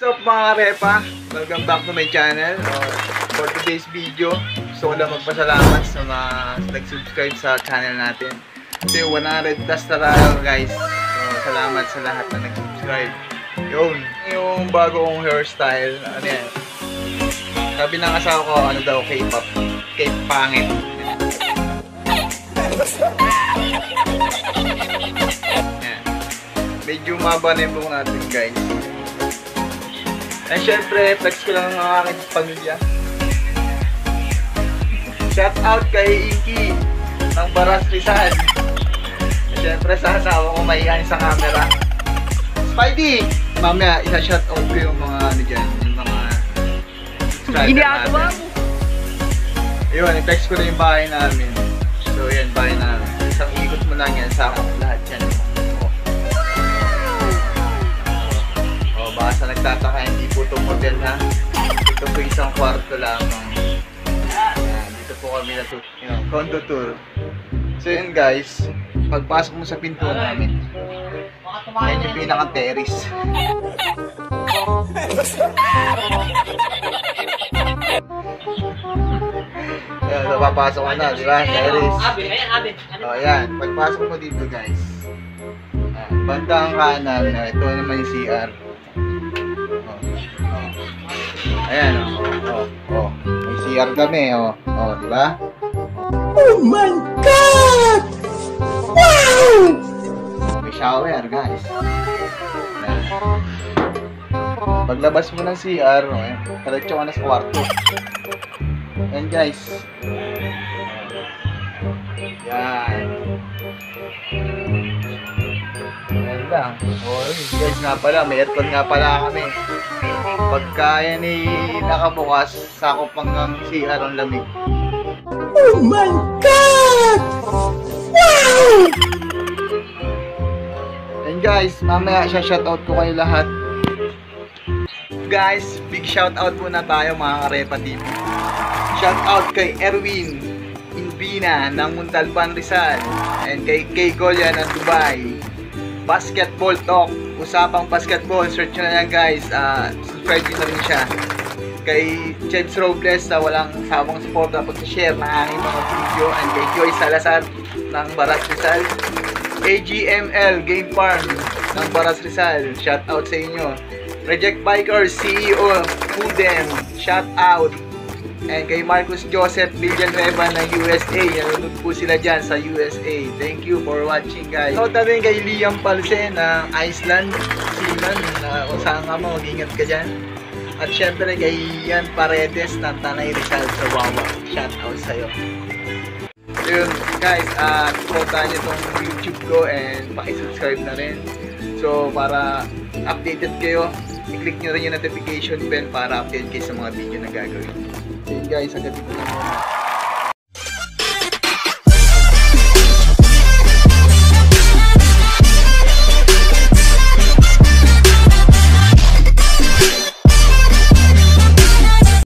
What's up mga karepa? Welcome back to my channel. For today's video, gusto ko lang magpasalamat sa mga nag-subscribe sa channel natin. Kasi 100 plus na tayo guys. So salamat sa lahat na nag-subscribe. Yun, yung bago kong hairstyle, ano yan? Sabi ng asawa ko, ano daw, K-pop. K-pangit. Yan. Medyo maba na yung buhok natin guys. And syempre, flex ko lang ang aking pamilya. Shout out kay Inky ng Baras Rizal. And syempre, sa asawa ko maiyan sa camera. Spidey! Mamaya, isa-shout out ko yung mga ano dyan, yung mga subscriber natin. Ayun, i-flex ko na yung bahay namin. So yan, bahay namin. Isang ikot mo lang yan sa akong lahat yan. Baka sa nagtataka, hindi po itong hotel ha. Ito po isang kwarto lamang. Ayan, dito po kami na condo tour. So yun guys, pagpasok mo sa pinto namin, yan yung pinaka-terrace. Ayan, so papasok ka na, di ba? Terrace. O yan, pagpasok mo dito guys, bandang kanan, ito naman yung CR. Ayan, may CR kami, di ba? Oh my God! Wow! May shower, guys. Ayan. Paglabas mo ng CR, diretso ka na sa kwarto. Ayan, guys. Yan. Ayan lang. Guys nga pala, may aircon nga pala kami. Pagka yan nakabukas, sakop hanggang CR ang lamig. Oh my God! Wow! And guys, mamaya shoutout ko kayo lahat. Guys, big shoutout muna tayo mga Karepa TV. Shoutout kay Erwin Invina ng Montalban Rizal. And kay Golya ng Dubai. Basketball Talk. Usapang basketball, search nyo na yan guys. Subscribe nyo na rin siya. Kay Chebs Robles na walang sawang support na pag-share ng aking mga video. And kay Joy Salazar ng Baras Rizal. AGML Game Farm ng Baras Rizal. Shout out sa inyo. Reject Bikers CEO Pudem. Shout out. And kay Marcus Joseph Villanueva ng USA. Nanonood po sila dyan sa USA. Thank you for watching guys. Shout out din kay Liam Palse ng Iceland. Seaman. Kung saan ka mo, mag-ingat ka dyan. At syempre kay Ian Paredes ng Tanay Rizal sa Wawa. Shout out sa'yo. So yun guys, supportahan nyo itong YouTube ko and pakisubscribe na rin. So para updated kayo, i-click nyo rin yung notification bell para update kayo sa mga video na gagawin. So yun guys, hanggang dito na muna.